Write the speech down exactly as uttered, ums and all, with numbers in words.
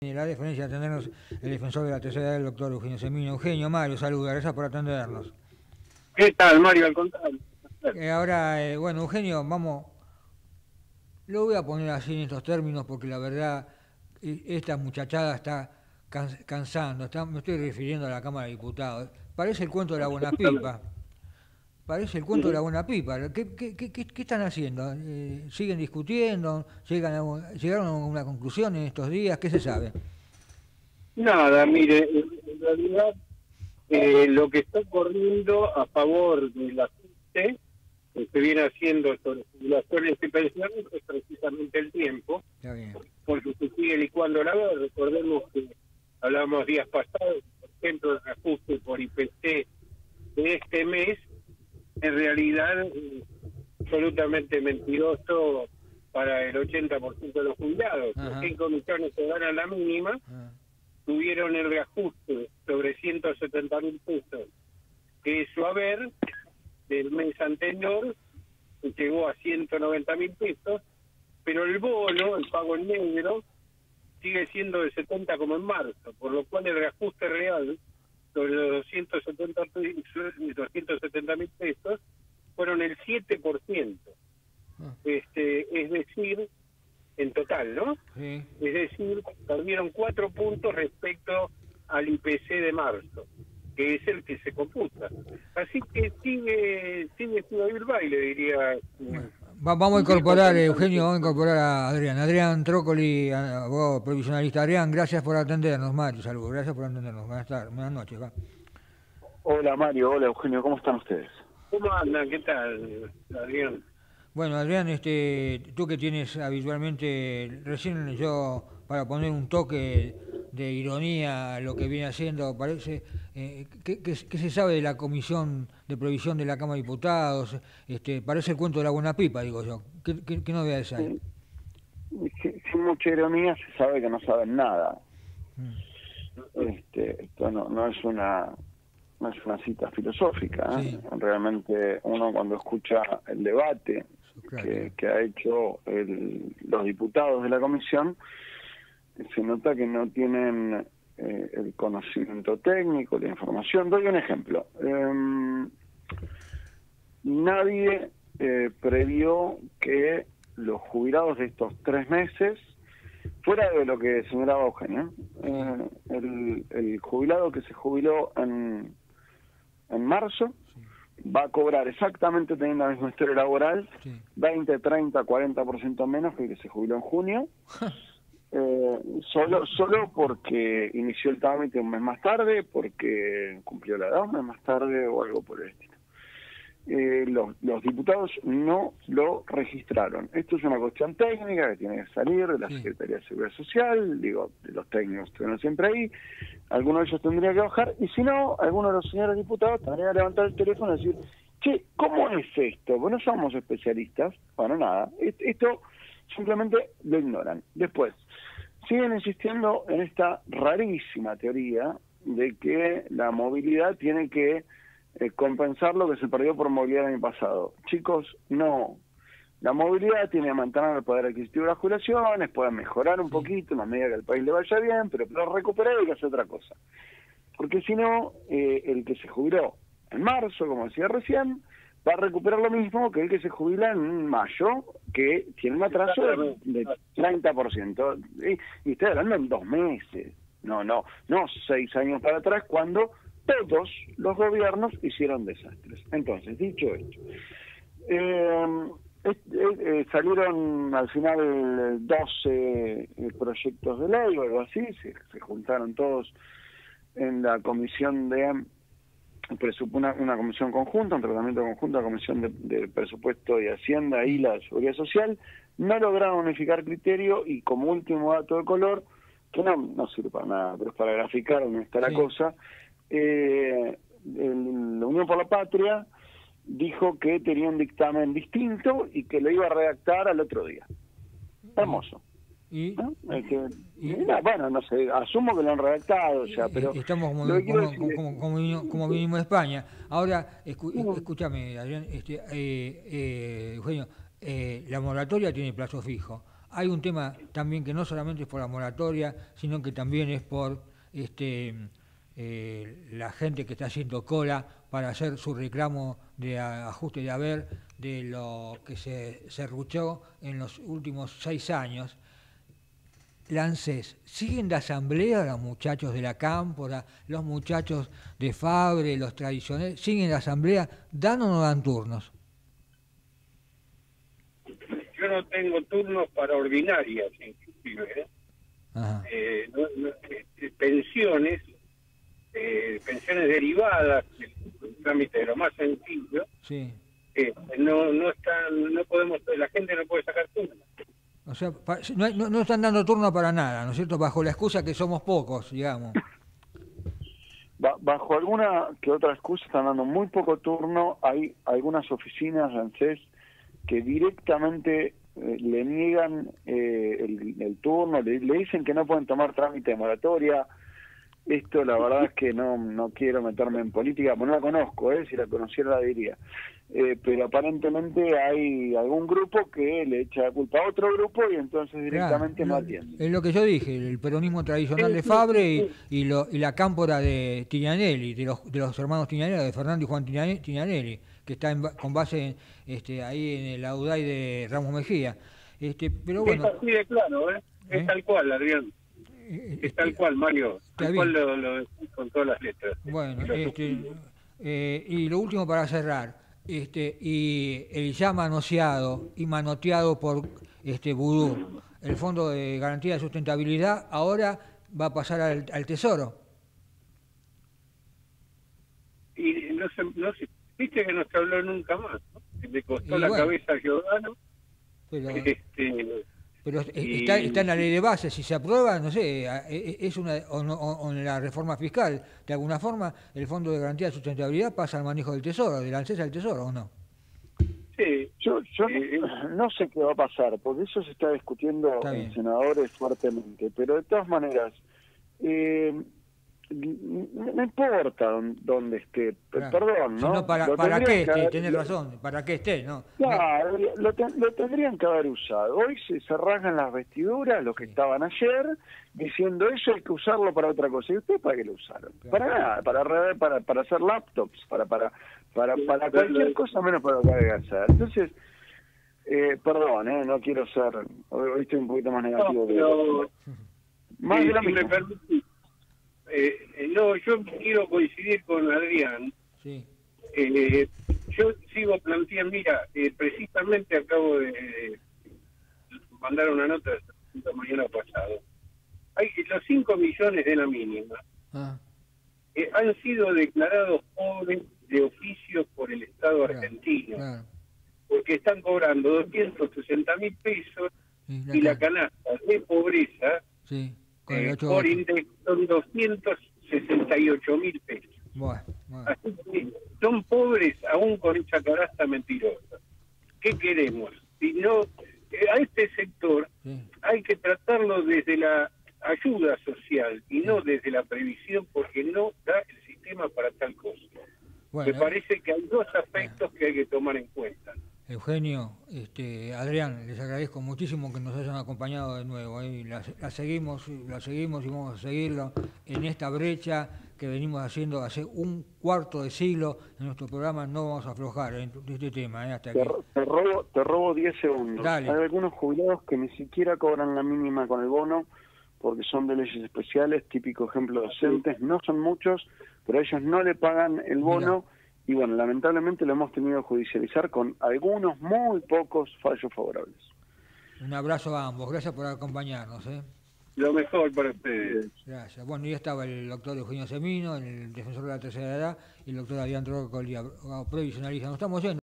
La deferencia de atendernos el defensor de la tercera edad, el doctor Eugenio Semino. Eugenio, Mario, saluda, gracias por atendernos. ¿Qué tal, Mario? Al contrario. Eh, ahora, eh, bueno, Eugenio, vamos, lo voy a poner así en estos términos porque la verdad, eh, esta muchachada está can, cansando, está, me estoy refiriendo a la Cámara de Diputados. Parece el cuento de la buena pipa. Parece el cuento de la buena pipa. ¿Qué, qué, qué, qué están haciendo? Eh, ¿Siguen discutiendo? ¿Llegan a, ¿Llegaron a una conclusión en estos días? ¿Qué se sabe? Nada, mire, en realidad eh, lo que está corriendo a favor de la gente, que se viene haciendo sobre jubilaciones y pensiones, es precisamente el tiempo, Está bien. porque se sigue licuando la verdad. Recordemos que hablamos días pasados, por ejemplo, el reajuste por I P C de este mes, en realidad es absolutamente mentiroso para el ochenta por ciento de los jubilados. Los cinco millones que ganan la mínima Ajá. tuvieron el reajuste sobre ciento setenta mil pesos, que es su haber del mes anterior, que llegó a ciento noventa mil pesos, pero el bono, el pago en negro, sigue siendo de setenta como en marzo, por lo cual el reajuste real sobre los doscientos setenta mil pesos fueron el siete por ciento. Ah. Este, es decir, en total, ¿no? Sí. Es decir, perdieron cuatro puntos respecto al I P C de marzo, que es el que se computa. Así que sigue, sigue sin oír baile, diría. Bueno, vamos a incorporar, Eugenio, vamos a incorporar a Adrián. Adrián Trócoli, abogado provisionalista. Adrián, gracias por atendernos, Mario, saludos, gracias por atendernos. Buenas tardes, buenas noches. Va. Hola Mario, hola Eugenio, ¿cómo están ustedes? ¿Cómo andan? ¿Qué tal, Adrián? Bueno, Adrián, este, tú que tienes habitualmente, recién yo, para poner un toque de ironía a lo que viene haciendo, parece, eh, ¿qué, qué, qué se sabe de la Comisión de Provisión de la Cámara de Diputados? Este, parece el cuento de la buena pipa, digo yo. ¿Qué, qué, qué novedades hay? Sin, sin mucha ironía se sabe que no saben nada. Mm. Este, esto no, no es una... no es una cita filosófica, ¿eh? Sí. Realmente uno cuando escucha el debate claro. que, que ha hecho el, los diputados de la comisión, se nota que no tienen eh, el conocimiento técnico, la información. Doy un ejemplo. Eh, nadie eh, previó que los jubilados de estos tres meses, fuera de lo que señalaba Eugenio, eh, el, el jubilado que se jubiló en en marzo, sí. va a cobrar exactamente teniendo la misma historia laboral, sí. veinte, treinta, cuarenta por ciento menos que el que se jubiló en junio, eh, solo solo porque inició el trámite un mes más tarde, porque cumplió la edad un mes más tarde o algo por el estilo. Eh, los, los diputados no lo registraron. Esto es una cuestión técnica que tiene que salir de la sí. Secretaría de Seguridad Social, digo, de los técnicos estuvieron siempre ahí, alguno de ellos tendría que bajar, y si no, alguno de los señores diputados tendría que levantar el teléfono y decir, che, ¿cómo es esto? Pues no somos especialistas, bueno, nada, esto simplemente lo ignoran. Después, siguen insistiendo en esta rarísima teoría de que la movilidad tiene que Eh, compensar lo que se perdió por movilidad el año pasado. Chicos, no. La movilidad tiene que mantener el poder adquisitivo de las jubilaciones, puede mejorar un poquito en la medida que al país le vaya bien, pero para recuperar hay que hacer otra cosa. Porque si no, eh, el que se jubiló en marzo, como decía recién, va a recuperar lo mismo que el que se jubila en mayo, que tiene un atraso de, de treinta por ciento. Y, y estoy hablando en dos meses. No, no, no seis años para atrás, cuando todos los gobiernos hicieron desastres. Entonces, dicho esto, eh, eh, eh, salieron al final doce eh, proyectos de ley o algo así, se, se juntaron todos en la comisión de una, una comisión conjunta, un tratamiento conjunto, la comisión de, de presupuesto y hacienda y la seguridad social, no lograron unificar criterio y como último dato de color, que no, no sirve para nada, pero es para graficar dónde está la sí. cosa, Eh, el, la Unión por la Patria dijo que tenía un dictamen distinto y que lo iba a redactar al otro día. Hermoso. ¿Y? ¿No? Es que, ¿Y? No, bueno, no sé, asumo que lo han redactado, o sea, pero... Estamos como, como, como, como, como, vinimos, como vinimos de España. Ahora, escu, escúchame, Adrián, este, eh, eh, Eugenio, eh, la moratoria tiene plazo fijo. hay un tema también que no solamente es por la moratoria, sino que también es por este, eh, la gente que está haciendo cola para hacer su reclamo de ajuste de haber de lo que se serruchó en los últimos seis años. Lancés, ¿siguen de asamblea los muchachos de la Cámpora, los muchachos de Fabre, los tradicionales? ¿Siguen de asamblea? ¿Dan o no dan turnos? Yo no tengo turnos para ordinarias, inclusive. ¿eh? Eh, no, no, eh, pensiones, eh, pensiones derivadas, el trámite de lo más sencillo. Sí. Eh, no, no están, no podemos, la gente no puede sacar turnos. O sea, no, no, no están dando turno para nada, ¿no es cierto? Bajo la excusa que somos pocos, digamos. Bajo alguna que otra excusa están dando muy poco turno. Hay algunas oficinas, ANSES, que directamente eh, le niegan eh, el, el turno, le, le dicen que no pueden tomar trámite de moratoria. Esto la verdad es que no no quiero meterme en política, porque no la conozco, ¿eh? Si la conociera la diría. Eh, pero aparentemente hay algún grupo que le echa la culpa a otro grupo y entonces directamente claro, no lo, atiende. Es lo que yo dije, el peronismo tradicional de Fabre y, y, lo, y la cámpora de Tinianelli, de los, de los hermanos Tinianelli, de Fernando y Juan Tinianelli, que está en, con base en, este, ahí en el Audai de Ramos Mejía. Este, pero bueno, es así de claro, ¿eh? Es ¿eh? tal cual, Adrián. Es tal cual, Mario. Tal cual lo, lo decís con todas las letras. Bueno, este, eh, y lo último para cerrar, este, y el ya manoseado y manoteado por este Vudú, el Fondo de Garantía de Sustentabilidad, ahora va a pasar al, al Tesoro. Y no se, no se, viste que no se habló nunca más, ¿no? Le costó y la bueno, cabeza a Giordano. Pero, este, pero y... está, está en la ley de base, si se aprueba, no sé, es una o, no, o en la reforma fiscal, de alguna forma, el Fondo de Garantía de Sustentabilidad pasa al manejo del Tesoro, del ANSES al Tesoro, ¿o no? Sí. Yo, yo eh, no sé qué va a pasar, porque eso se está discutiendo en senadores fuertemente, pero de todas maneras, eh, no importa dónde esté, claro. Perdón, ¿no? Sino para, para qué esté, haber... tenés razón, para qué esté, ¿no? Claro, no. Lo, ten, lo tendrían que haber usado. Hoy se, se rasgan las vestiduras, los que sí. estaban ayer, diciendo eso hay que usarlo para otra cosa. ¿Y ustedes para qué lo usaron? Claro. Para nada, para, para, para hacer laptops, para para para, para cualquier cosa menos para lo que hay que hacer. Entonces, eh, perdón, eh, no quiero ser, hoy estoy un poquito más negativo. No, pero, que más eh, de la si me permitís. Eh, eh, no, yo quiero coincidir con Adrián. Sí. Eh, yo sigo planteando, mira, eh, precisamente acabo de eh, mandar una nota esta mañana pasado. Hay los cinco millones de la mínima ah. eh, han sido declarados pobres de oficio por el Estado claro, argentino, claro. porque están cobrando doscientos sesenta mil pesos sí, la y la canasta de pobreza sí. Eh, por index son doscientos sesenta y ocho mil pesos. Bueno, bueno. Así que son pobres aún con esa canasta mentirosa. ¿Qué queremos? Si no, eh, a este sector sí. hay que tratarlo desde la ayuda social y sí. no desde la previsión, porque no da el sistema para tal cosa. Bueno, me parece que hay dos aspectos bueno. que hay que tomar en cuenta. Eugenio, este, Adrián, les agradezco muchísimo que nos hayan acompañado de nuevo. ¿eh? La, la seguimos, la seguimos y vamos a seguirlo en esta brecha que venimos haciendo hace un cuarto de siglo en nuestro programa. No vamos a aflojar ¿eh? de este tema. ¿eh? Hasta te, aquí. te robo, te robo diez segundos. Dale. Hay algunos jubilados que ni siquiera cobran la mínima con el bono porque son de leyes especiales, típico ejemplo docentes. No son muchos, pero ellos no le pagan el bono. Mira. Y bueno, lamentablemente lo hemos tenido que judicializar con algunos muy pocos fallos favorables. Un abrazo a ambos, gracias por acompañarnos. ¿eh? Lo mejor para ustedes. Gracias. Bueno, ya estaba el doctor Eugenio Semino, el defensor de la tercera edad, y el doctor Adrián Trócoli, previsionalista. Nos estamos yendo.